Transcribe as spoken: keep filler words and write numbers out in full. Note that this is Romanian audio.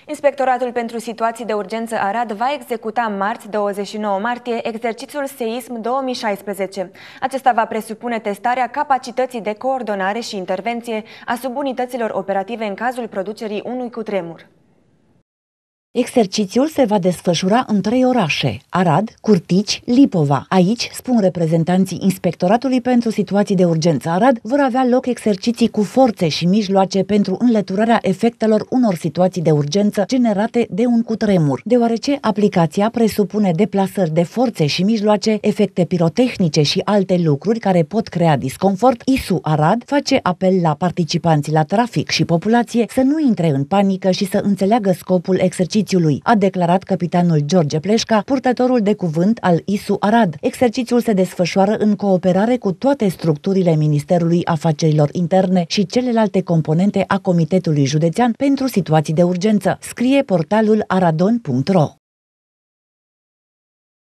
Inspectoratul pentru Situații de Urgență Arad va executa marți, douăzeci și nouă martie, exercițiul Seism două mii șaisprezece. Acesta va presupune testarea capacității de coordonare și intervenție a subunităților operative în cazul producerii unui cutremur. Exercițiul se va desfășura în trei orașe, Arad, Curtici, Lipova. Aici, spun reprezentanții Inspectoratului pentru Situații de Urgență Arad, vor avea loc exerciții cu forțe și mijloace pentru înlăturarea efectelor unor situații de urgență generate de un cutremur. Deoarece aplicația presupune deplasări de forțe și mijloace, efecte pirotehnice și alte lucruri care pot crea disconfort, I S U Arad face apel la participanții la trafic și populație să nu intre în panică și să înțeleagă scopul exercițiului, a declarat capitanul George Pleșca, purtătorul de cuvânt al I S U Arad. Exercițiul se desfășoară în cooperare cu toate structurile Ministerului Afacerilor Interne și celelalte componente a Comitetului Județean pentru Situații de Urgență, scrie portalul aradon punct ro.